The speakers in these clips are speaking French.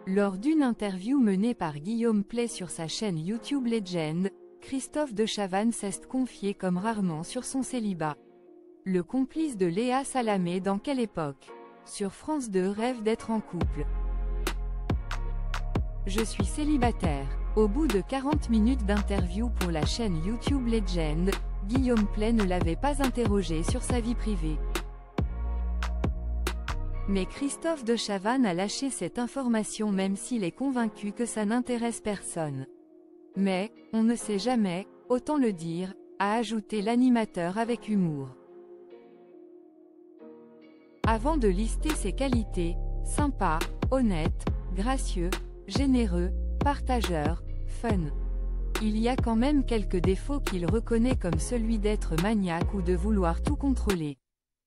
Lors d'une interview menée par Guillaume Play sur sa chaîne YouTube Legend, Christophe de Chavannes s'est confié comme rarement sur son célibat. Le complice de Léa Salamé dans Quelle époque? Sur France 2 rêve d'être en couple. Je suis célibataire. Au bout de 40 minutes d'interview pour la chaîne YouTube Legend, Guillaume Play ne l'avait pas interrogé sur sa vie privée. Mais Christophe de Chavannes a lâché cette information même s'il est convaincu que ça n'intéresse personne. Mais, on ne sait jamais, autant le dire, a ajouté l'animateur avec humour. Avant de lister ses qualités, sympa, honnête, gracieux, généreux, partageur, fun. Il y a quand même quelques défauts qu'il reconnaît comme celui d'être maniaque ou de vouloir tout contrôler.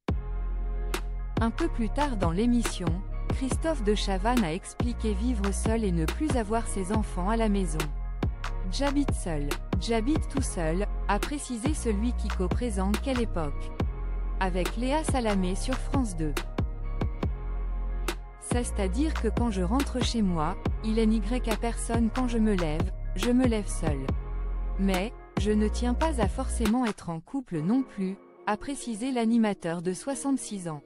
Un peu plus tard dans l'émission, Christophe de Chavannes a expliqué vivre seul et ne plus avoir ses enfants à la maison. J'habite seul. J'habite tout seul, a précisé celui qui co-présente Quelle époque? Avec Léa Salamé sur France 2. C'est-à-dire que quand je rentre chez moi, il est n'y à personne quand je me lève seul. Mais, je ne tiens pas à forcément être en couple non plus, a précisé l'animateur de 66 ans.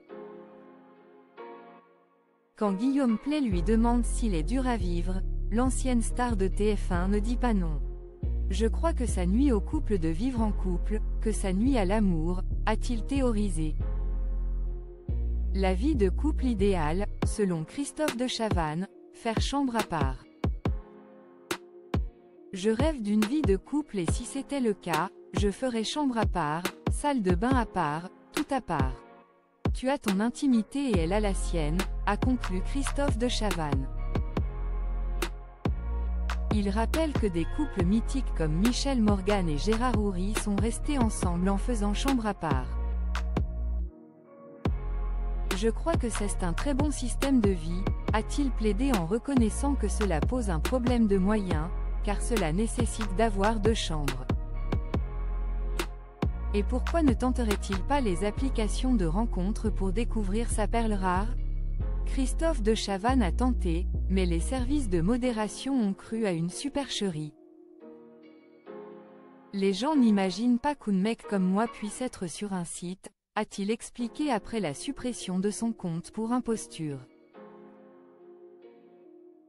Quand Guillaume Play lui demande s'il est dur à vivre, l'ancienne star de TF1 ne dit pas non. Je crois que ça nuit au couple de vivre en couple, que ça nuit à l'amour, a-t-il théorisé. La vie de couple idéale, selon Christophe de Chavannes, faire chambre à part. Je rêve d'une vie de couple et si c'était le cas, je ferais chambre à part, salle de bain à part, tout à part. Tu as ton intimité et elle a la sienne, a conclu Christophe de Chavannes. Il rappelle que des couples mythiques comme Michel Morgan et Gérard Houry sont restés ensemble en faisant chambre à part. Je crois que c'est un très bon système de vie, a-t-il plaidé en reconnaissant que cela pose un problème de moyens, car cela nécessite d'avoir 2 chambres. Et pourquoi ne tenterait-il pas les applications de rencontres pour découvrir sa perle rare? Christophe de Chavannes a tenté, mais les services de modération ont cru à une supercherie. Les gens n'imaginent pas qu'un mec comme moi puisse être sur un site, a-t-il expliqué après la suppression de son compte pour imposture.